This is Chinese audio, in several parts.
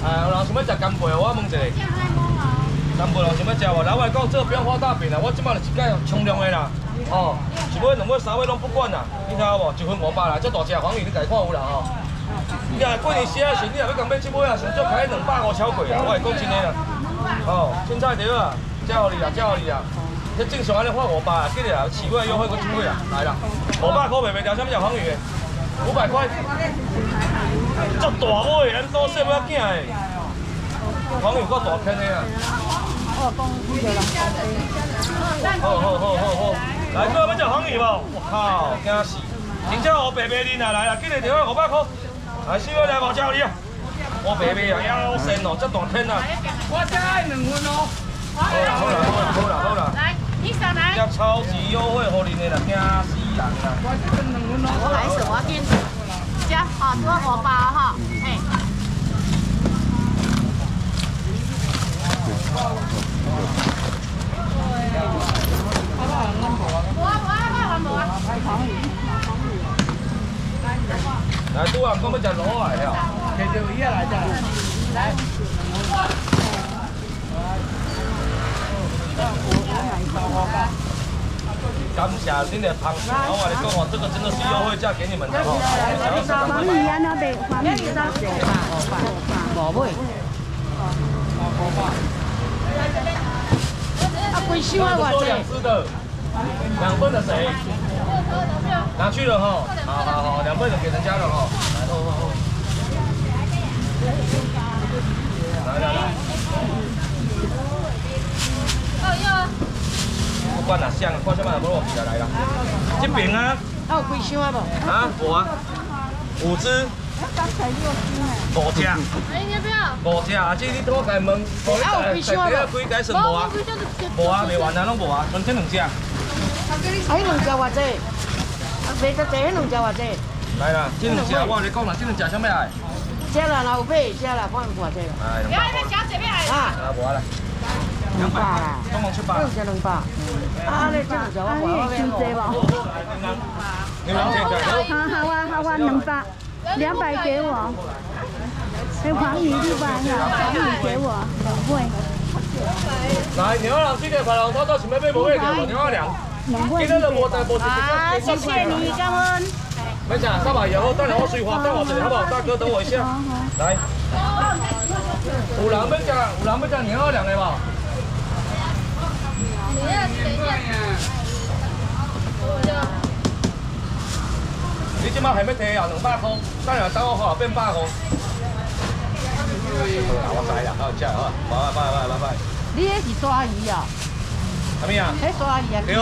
有人想要食干贝，我问一下。干贝有人想要食无？来，我来讲，这个不用花大饼啦，我即摆就一盖冲量的啦。哦，一尾、两尾、三尾拢不管啦，你听有无？1分500啦，这大只黄鱼你家看有啦吼。你若过年时啊，是你若要讲买这尾啊，上少开250超过啦，我会讲真的啦。哦，凊彩着啊，遮互你啦，遮互你啦。这正常安尼发500啊，记得啦，起尾优惠搁1尾啦，来啦，500块卖袂掉，啥物叫黄鱼的？500块，足大尾，咱都说不要惊的。黄鱼够大坑的啊！好，来，各位要食黄鱼无？我靠，惊死！真正乌白白恁啊，来啦，记得着500块。来，4尾来无？叫你啊！乌白白啊，腰身哦，这大坑啊！ 我这爱2份哦。 好啦。 来，你上来。 这超级优惠，互恁的啦，惊死人啦！ 我这份2份哦。 我来手啊，店。加好多500哈，哎。 来，拄啊，讲要食螺啊，了。 摕着伊啊来者。来。 感谢恁的螃蟹，我跟你讲哦，这个真的是优惠价给你们的哦。 黄鱼安那卖，黄鱼到 5尾。啊，贵收啊，偌济。 2只的，2份的谁？拿去了哈。好，2份的给人家了哈。来。不管哪像，看什么都无起来啦。这边啊？ 啊，有贵收啊无？ 啊，无啊，5只。5只。 哎，你要不要 ？5只啊，这你多家问，几解算无啊？无啊，未完啊，拢无啊，剩这2只。 啊，迄2只偌济？啊，卖得济，迄2只偌济？ 来啦，这2只我跟你讲啦，这2只啥物来？ 这啦，若有买，这啦，看偌济啦。 哎，200块。 啊， 无啦。 200啦， 总共700。 这200。啊，你这2只我啊，你伤济无？好啊，200给我。那黄鱼600啊，黄鱼给我2尾。 来，牛郎这个排龙套到前面买无买着无？牛郎娘。今天就无带无啊，谢谢你，感恩。 没事，300以后，等下我水花等我一下，好不好？大哥，等我一下。来。有人要食牛郎娘的无？ 你即摆还要摕啊？200块，等下等我好变100块。好啦，我知啦，好食好，拜。 你迄是沙鱼啊？ 啥物啊？ 迄沙鱼啊？ 对。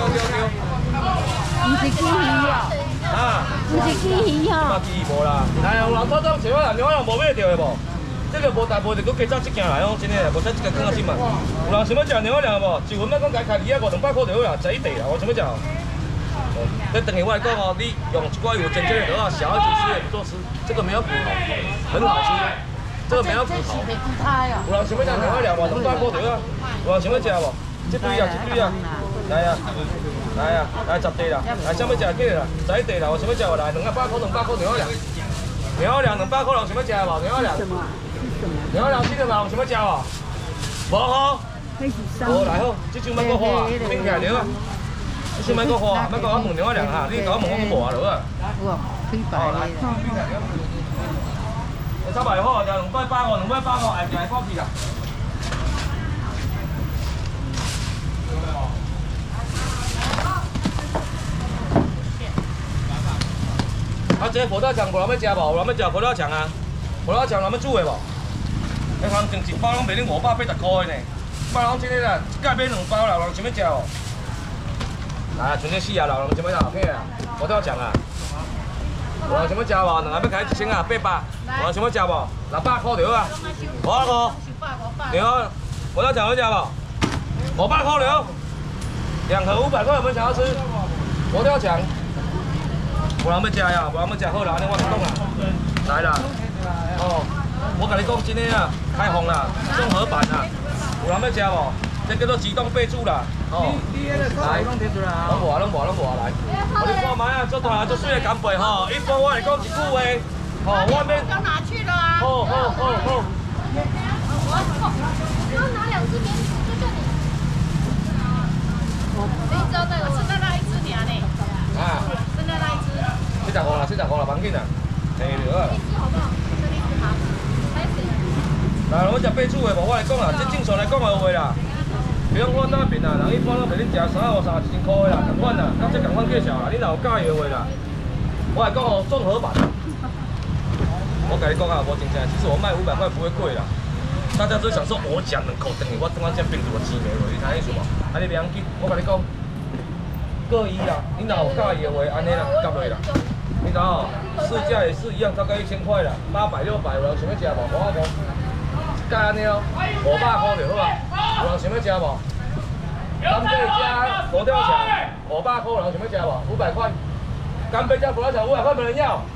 唔是鸡鱼哦。 啊？ 唔是鸡鱼哦。 鸡鱼无啦。来，有人偷找找啊，牛郎无买着的无？这个无大无就搁加走1件来哦，真诶，无使1个更较紧嘛。有人想要食牛郎无？1份要讲家开2个500块就好啦，食一地啦。我想要食。这等于我来讲哦，你用一寡有尖尖的鹅啊，小一点吃也不错吃，这个没有骨头，很好吃。这个没有骨头。有人想要食牛郎无？200块就好啊。有人想要食无？这堆啊，来10地啦，来想要食起来啦，11地啦，我想要食无来200块牛郎。牛郎200块，人想要食无？牛郎。牛郎这个嘛，有想要食无？无吼。好来好，这张莫搁花，免起来了啊。 你先莫搁花，莫搁我问牛郎哈，你甲我问我无啊，落啊。 有，推白的。 300好，就280块，280块，哎，就来过去啦。啊，这葡萄酱无人要食无？有人要食葡萄酱啊？葡萄酱有人要煮的无？迄行整1包拢卖恁580块呢，包拢这个啦，一盖买2包啦，有人想要食无？ 来啊，剩这4啊，老人想要食片啊，葡萄酱啊，有人想要食无？2个要开1000啊，800，有人想要食无？600块就好啊，500块，对啊，葡萄酱要食无？500块就好，2盒500块，有没有想要吃？葡萄酱，有人要食呀，有人要食好啦，安尼我讲啦，来啦，哦，我甲你讲真诶啊，开放啦，综合版啦，有人要食无？这叫做自动备注啦，哦。来，拢无啊，来。我你看卖啊，做大做水的干贝吼，一般我来讲一句话，吼，我免。 都拿去了啊。 好， 我要拿2只免洗，就叫你。你知道那剩的那一只鸟呢？ 啊， 剩的那一只。 45啦，45啦，甭紧啦，下着啊。 一只好不好？剩一只好。开始。 来，我食白煮的无，我来讲啦，这正常来讲的话啦。比方我那边啊，人一般拢袂恁食350、1000块啦，同款啦，甲这同款介绍啦。你若有介意的话啦，我来讲哦，综合版。我跟你讲啊，无真正，其实我卖500块不会贵啦。大家都想说我讲2口等于我等下这变做钱的话，你知意思无？啊，你袂要紧，我跟你讲，各一啦。你若有介意的话，安尼啦，夹落啦。你知哦，市价也是一样，大概1000块啦，800、600，有人想要食无？无啊无。介安尼哦，500块就好啊。有人想要食无？干贝加佛跳墙，500块，有人想要食无？500块。干贝加佛跳墙500块，没人要。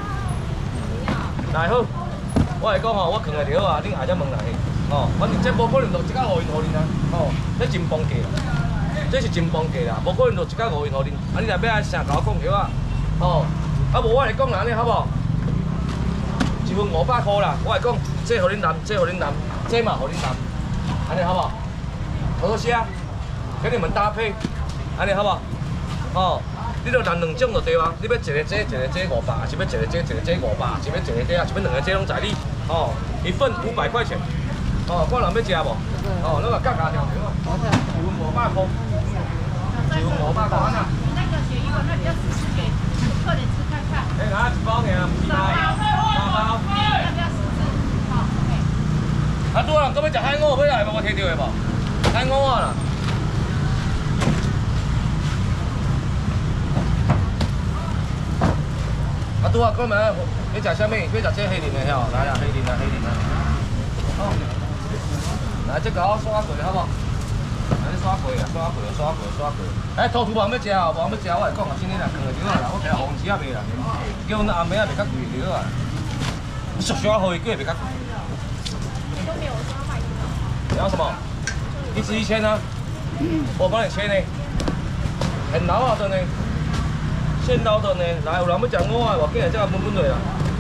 来好，我来讲吼，我藏个条啊，恁下只问来去。哦，反正这无可能就一甲5元互恁啊。哦，这真崩价啦，这是真崩价啦，无可能就一甲5元互恁。啊，你若要爱啥，甲我讲条啊。哦，啊无我来讲安尼好无？一份500块啦，我来讲，这互恁男，这互恁男，这嘛互恁男，安尼好无？好些啊，给你们搭配，安尼好无？哦。你著男2种就对啊，你要一个这，一个这500，还是要一个这，一个这500，还是要一个这啊，是要2个这拢在你。哦，一份500块钱。哦，看人要食无？哦，那个价条条啊，一份500块，一份500块安那。 那个鳕鱼丸，那你要试给客人吃看看。 哎，拿1包尔，不是包。3包。 要不要试试？好，OK。 啊，拄啊，搁要食海蚵，要来无？我摕到的无？海蚵啊啦。啊，拄啊，讲明要食啥物？要食这黑鳞的吼，来啦，黑鳞啦，黑鳞啦。好，来，这甲我刷过好无？来，你刷过啊，刷过，刷过，刷过。哎，土兔无要食哦，无要食，我来讲啊，今天啦，放个条啦，我听红旗也卖啦，叫阮阿妹仔卖较贵条啊。你熟刷好伊，叫伊卖较贵。 你都没有说要卖你要什么？一只1000啊？我帮你切呢，很老啊，真的。现捞的呢，来，有人要食蚵仔，我今日这个分落啦。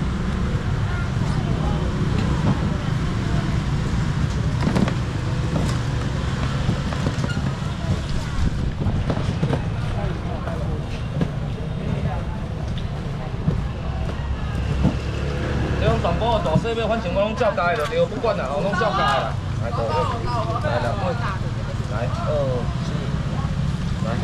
这种全部的大小尾，反正我拢照加的就对，不管啦，我拢照加的啦。来，大尾，来2尾，来2、4，来。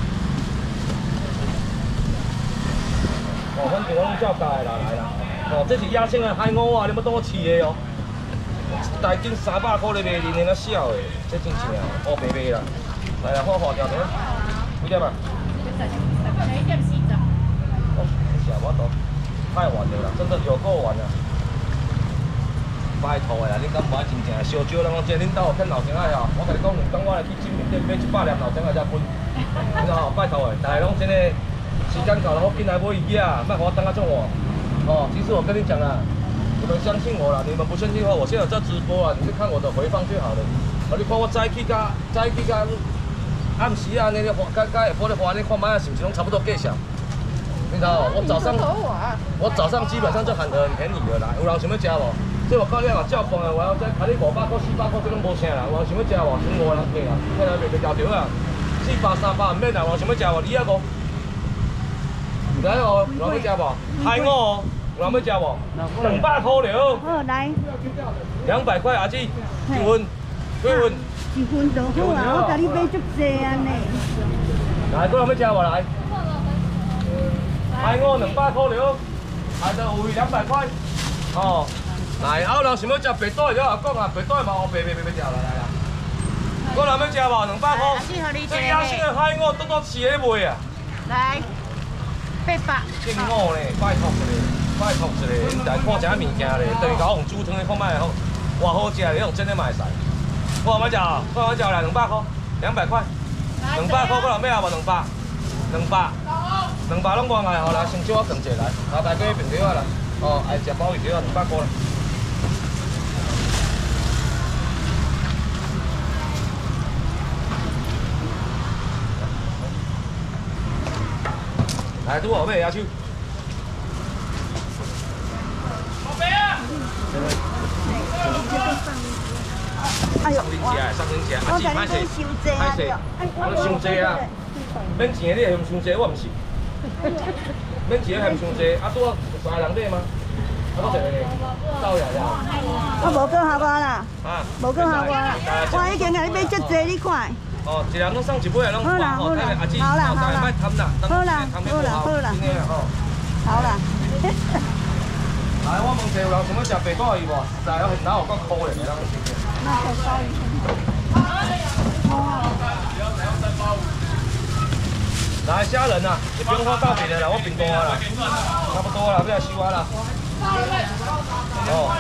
哦，反正我拢照加的啦，来啦。哦，这是野生的海蚵啊，你要当我饲的哦。一台斤300块咧卖，年龄较小的，这真正哦，白卖啦。来啦，我画条条，几点啊？ 一点40。 哦，是啊，我都太晚了啦，真的有够晚了。拜托的啦，恁敢无爱真正烧酒？咱讲这恁兜有骗老乡仔吼，我甲你讲，两当我来去金面店买100粒老乡仔才分。你知道拜托的，大家拢真的。时间到了，我进来买鱼啊，别给我等啊这么晚。哦，其实我跟你讲啦，你们相信我啦，你们不相信的话，我现在在直播啊，你就看我的回放就好了。你看我早起甲暗时啊，那个甲下晡咧花，你看卖是不是拢差不多价钱？你知道我早上基本上就喊得很便宜的啦，有人想要吃无？所以我告你啊，照饭的话，我再开你500块、400块，这拢无啥啦。有人想要吃无？剩5个人客啦，客来卖条条啊，400、300唔免啦，有人想要吃无？200个。来哦，有人要食无？海蚵哦，有人要食无？200块了。 好，来。 200块阿姊，一份，几份？ 一份就好啊，我甲你买足济安尼。 来，有人要食无？来。海蚵200块了，下头有200块。哦，来，有人想要食白带了，讲啊，白带嘛，我白食啦，来啦。有人要食无？200块。这野生的海蚵，多饲咧卖啊。 来。800。 敬我咧，拜托一下，拜托一下，你来看啥物件咧？等于甲我用煮汤的看卖好，偌好食咧，用真的嘛会使。我有要食哦，我有要食来200块，200块，200块，我人要啊无200，200拢我爱好啦，先叫我放一来，大家去平条啊啦，哦，爱食鲍鱼条啊200块啦。来，拄好买野手。宝贝啊！ 哎呦， 三斤吃，三斤吃，啊， 我是歹势， 甲你讲伤济啊！ 我伤济啊，免钱你会嫌伤济，我毋是。免钱嫌伤济，啊，拄啊有3个人买吗？啊，搁一个呢，斗下了。 我无搁下我啦， 啊， 无搁下我啦，我已经甲你买足济，你看。 哦，一人拢送一尾，拢花吼，睇下阿姊，大家莫贪啦， 好啦，好啦，好啦， 真诶吼。 好啦。 来，我问一下，有人想要食白带鱼无？实在有现哪有够可怜的，咱食。 那可烧鱼。 来，虾仁啊，你不用花大饼的啦，我饼多啦，差不多啦，不要收啊啦。哦。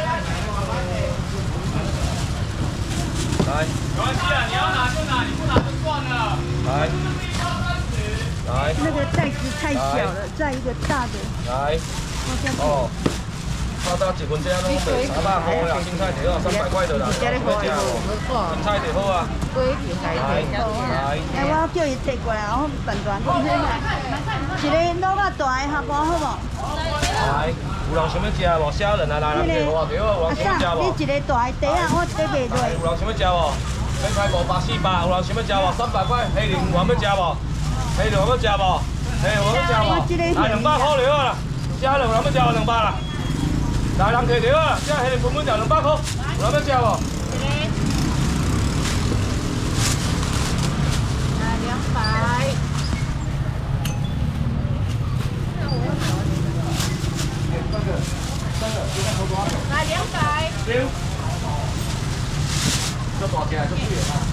来。没关系啊，你要拿就拿，你不拿就算了。来。来。 那个袋子太小了，再一个大的。 来。哦。炒到1分钟拢卖300块啦，青菜条啊300块的啦，要食无？青菜就好啊。来。 哎，我叫伊摕过来，我办断。一个卤肉大的，下盘好无？ 来，有人想要食无？虾仁啊，来人摕好啊，对好，有人想要食无？ 你一个大的底啊，我底卖落。 有人想要食无？免开500、400，有人想要食无？300块，黑龙有人要食无？黑龙要食无？黑龙要食无？来200块就好啦，虾仁有人要食无200啦？来人摕着啊，这黑龙分条200块，有人要食无？ 来200。 对。这大只还是贵的啊？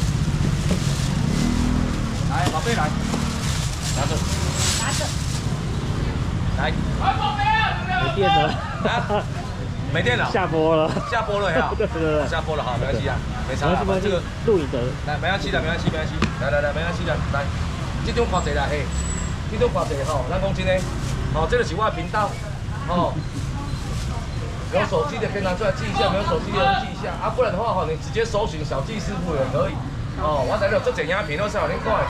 来，宝贝来，拿着。拿着。来。宝贝啊！ 没电了。 啊？没电了。 下播了。 下播了呀？ 对对对。 下播了，好，没关系啊，没差啦。这个录影的。 来，没关系的，没关系，没关系。来，没关系的，来，这种看一下嘿，这种看一下吼，咱讲真诶，哦，这个是我的频道，哦。有手机的可以拿出来记一下，没有手机的记一下啊，不然的话哈，你直接搜寻小纪师傅也可以。哦，我在这做剪影片，都是让恁看。